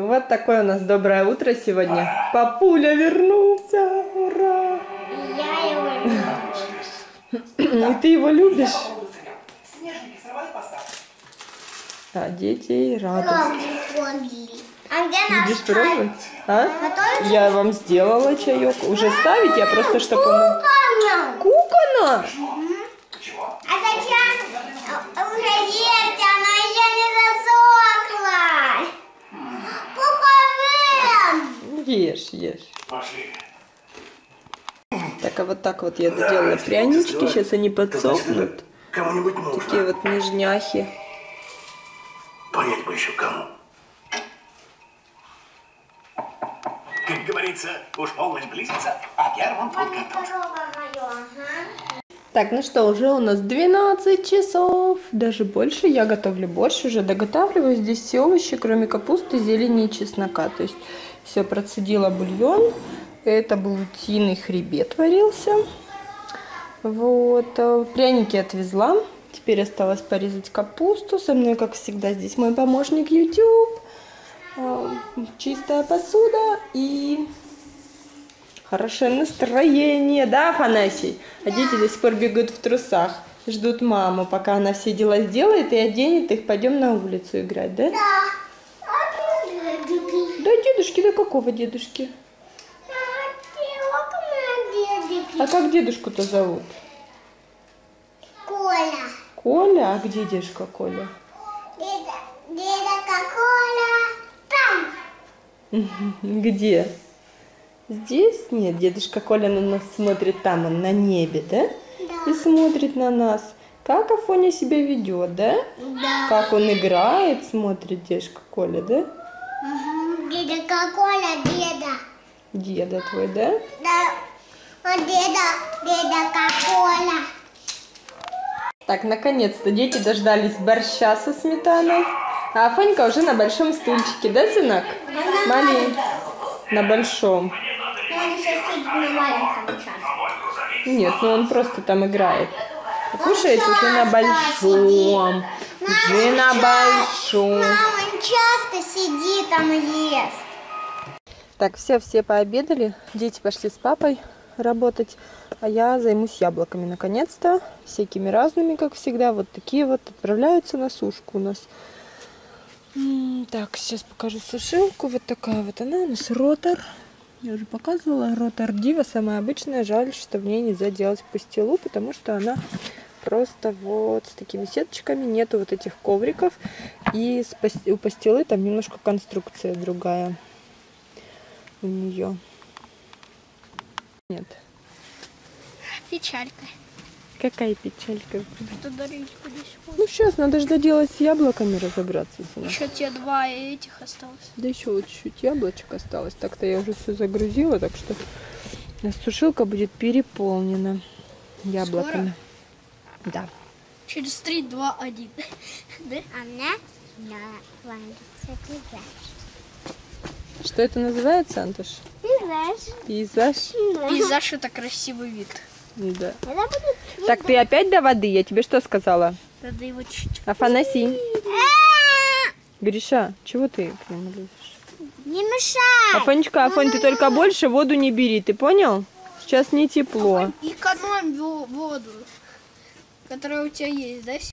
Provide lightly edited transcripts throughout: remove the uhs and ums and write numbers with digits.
Вот такое у нас доброе утро сегодня. Папуля вернулся! Ура! Я его люблю. И ты его любишь? А детей радость. А где наш Будешь чай? пробовать? А? Готовится? Я вам сделала чаек. Уже ставить? Я просто чтобы... Кукольно. Кукана? А зачем? Уже есть, она еще не засохла. Кукольно. Ешь, ешь. Так, а вот так вот я доделала прянички. Сейчас они подсохнут. Кому-нибудь нужно. Такие вот нежняхи. Понять бы еще кому. Как говорится, уж полночь близится, а первым путь готов. Так, ну что, уже у нас 12 часов, даже больше. Я готовлю борщ, уже доготавливаю. Здесь все овощи, кроме капусты, зелени и чеснока. То есть все процедила бульон. Это был утиный хребет варился. Вот, пряники отвезла. Теперь осталось порезать капусту. Со мной, как всегда, здесь мой помощник YouTube. Чистая посуда и хорошее настроение, да, Афанасий? А дети до сих пор бегают в трусах, ждут маму, пока она все дела сделает и оденет их. Пойдем на улицу играть, да? Да. Да, дедушки, да какого дедушки? А как дедушку-то зовут? Коля. Коля? А где дедушка Коля? Дедушка Коля. Там. Где? Здесь? Нет, дедушка Коля на нас смотрит там, он на небе, да? Да. И смотрит на нас. Как Афоня себя ведет, да? Да. Как он играет, смотрит дедушка Коля, да? Угу. Дедушка Коля, деда. Деда твой, да? Да. Он дедушка Коля. Так, наконец-то дети дождались борща со сметаной. А Афонька уже на большом стульчике, да, сынок? Маленький. На большом. Он еще сидит на маленьком сейчас. Нет, ну он просто там играет. А кушает уже на большом. Уже на большом. Мама, он часто сидит там и ест. Так, все пообедали. Дети пошли с папой работать. А я займусь яблоками наконец-то. Всякими разными, как всегда. Вот такие вот отправляются на сушку у нас. Так, сейчас покажу сушилку. Вот такая вот она у нас, Ротор. Я уже показывала. Ротор Дива, самая обычная. Жаль, что в ней нельзя делать пастилу, потому что она просто вот с такими сеточками. Нету вот этих ковриков. И у пастилы там немножко конструкция другая у нее. Нет. Печалька. Какая печалька. Что дарить будешь? Ну сейчас надо же доделать с яблоками, разобраться. Сына. Еще те два этих осталось. Да еще вот чуть-чуть яблочек осталось. Так-то я уже все загрузила, так что у нас сушилка будет переполнена яблоками. Скоро? Да. Через 3, 2, 1. Да? А мне нравится пейзаж. Что это называется, Антош? Пейзаж. Пейзаж? Пейзаж — это красивый вид. Да. Так, ты опять до воды? Я тебе что сказала? Надо его чуть-чуть. Афанасий. Гриша, чего ты к нему лезешь? Не мешай. Афонечка, Афонь, ты только больше воду не бери, ты понял? Сейчас не тепло. Экономь воду, которая у тебя есть, да?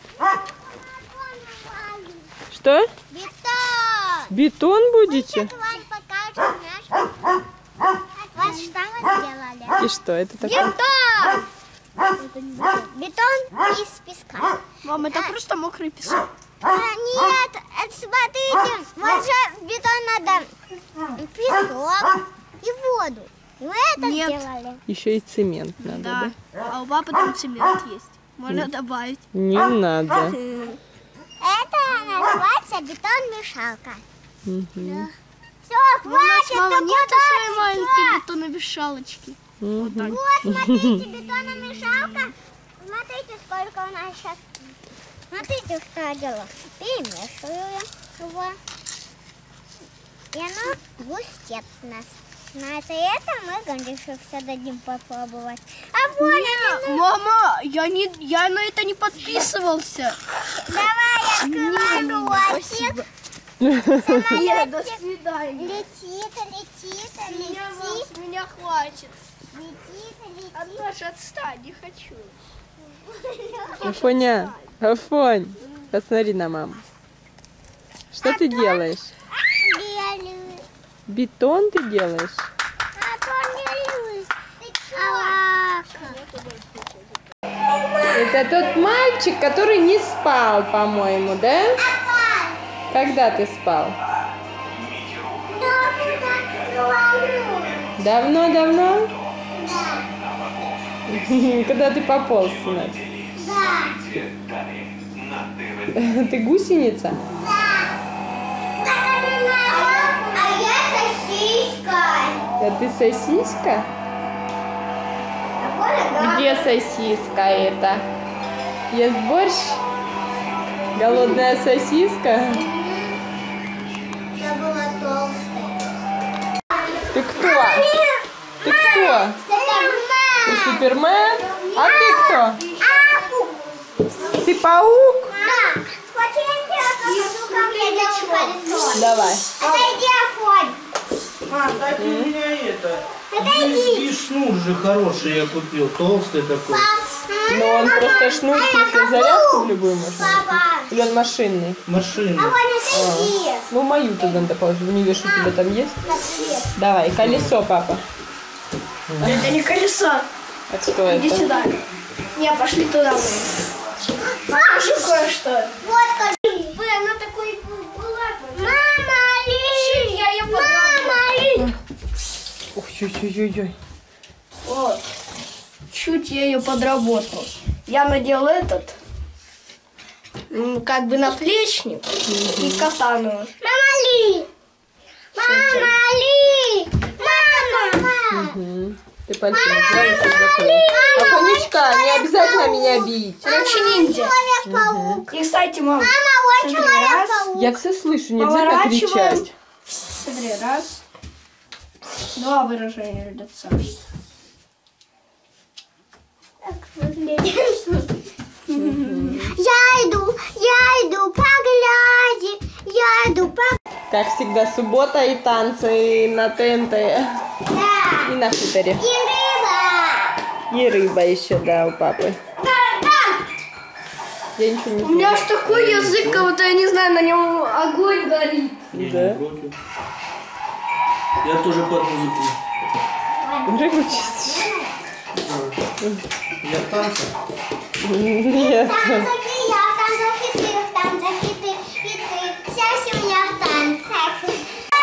Что? Бетон. Бетон будете? Вань покажет наш. Вот что мы сделали. И что это такое? Бетон. Бетон из песка. Мам, это просто мокрый песок. Нет, это, смотрите, вот же в бетон надо песок и воду. Мы это Нет. сделали. Еще и цемент надо, да? А у папы там цемент есть. Можно добавить. Не надо. Это называется бетон-мешалка. Мгм. Все, хватит, Мама, ты нету куда своей пошла? маленькой бетономешалочки. Вот так. Вот, смотрите, бетономешалка. Смотрите, сколько у нас сейчас. Смотрите, что я делаю. Перемешиваю его. И оно густеет у нас. На это мы Гандишу все дадим попробовать. А вот, Мама, я на это не подписывался. давай открывай ротик. Спасибо. Нет, до свидания. Летит, летит, летит. Меня хватит. Летит, летит. Антоша, отстань, не хочу. Афоня, Афонь, посмотри на маму. Что ты делаешь? Белый. Бетон ты делаешь? А то белый. Ты чё? Это тот мальчик, который не спал, по-моему, да? Когда ты спал? Давно-давно? Когда ты пополз, значит? Ты гусеница? А я сосиска. А ты сосиска? Где сосиска это? Ест борщ? Голодная сосиска? Я была толстая. Ты кто? Ты кто? Ты Супермен? А ты кто? Ты паук? Да. Хочешь, я тебе покажу, как я делаю колесо? Давай. Отойди, Афонь. Мам, дай ты у меня это. Отойди. И шнур же хороший я купил, толстый такой. Но он просто шнур, если зарядку в любую можно. Папа. Или он машинный? Машина. Афонь, отойди. Ну, мою туда надо положить. Не видишь, что у тебя там есть? Давай, колесо, папа. Это не колесо. А что Иди это? сюда. Не, пошли туда. Покажи кое-что. Вот как. Вы, она такой была. Мама, Ли. Я ее подработала. Ух, ой-ой-ой-ой. Вот. Чуть я ее подработал. Я надел этот, как бы наплечник и катану. Мама, Ли. Мама, Ли. Мама. Угу. Ты пальцы нажала, закрой. Афонечка, не обязательно меня бить. Короче, ниндзя. Человек-паук. И, кстати, мама, Мама, вот смотри, раз, человек-паук. Я все слышу, не обязательно Поворачиваем. кричать. смотри, раз, два выражения лица. Так выглядит. Я иду по грязи, я иду по... Как всегда, суббота и танцы на ТНТ. Да. И на хуторе. И рыба. И рыба еще, да, у папы. Да. Я ничего не У меня знаю. аж такой язык, как будто, я не знаю, на нем огонь горит. Я Да. не против. Я тоже под музыку. Рыбу чистишь? Я в танце. Нет. Там заки я, там заки ты, там заки ты, и ты. Вся семья в танцах.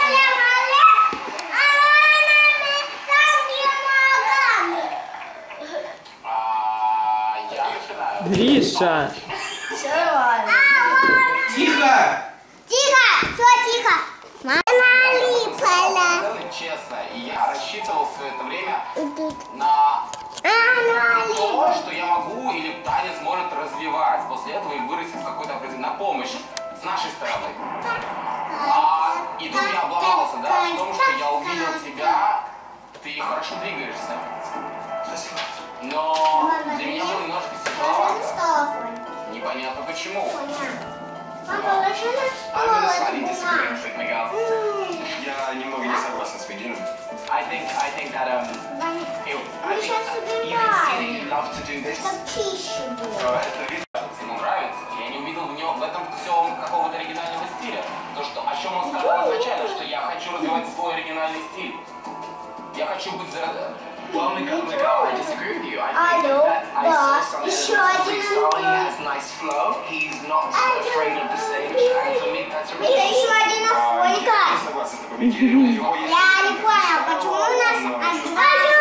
Гриша. Все нормально. Тихо! Тихо! Все, тихо! Мама налипала. Честно, и я рассчитывал все это время на то, что я могу или танец может развивать. После этого и вырастет какой-то определенный на помощь с нашей стороны. И тут я обломался, да, в том, что я увидел тебя, ты хорошо двигаешься. Но для меня было немножко тяжеловато. Непонятно почему. Папа, ложи на стол эту бумагу. Я немного не согласен с Медином. I think that Мы сейчас even City убираем, love to do this. чтоб чище было. Это вид ему нравится. Я не увидел в этом всем какого-то оригинального стиля. То, что, о чем он сказал изначально, что я хочу развивать свой оригинальный стиль. Я хочу быть Well, Miguel, I disagree with you. I think that I saw something Еще that's один freestyle, he вопрос. has nice flow, he's not afraid of the stage, and for me that's a Это really... еще один Афонька. Согласен с тобой, Микеле, у него есть... Я не понял, почему у нас два